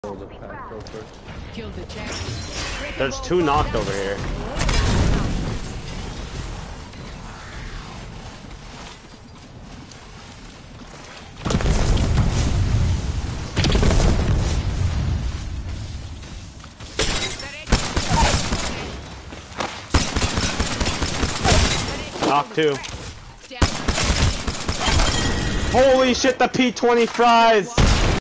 There's two knocked over here. Knock two. Holy shit, the p20 fries!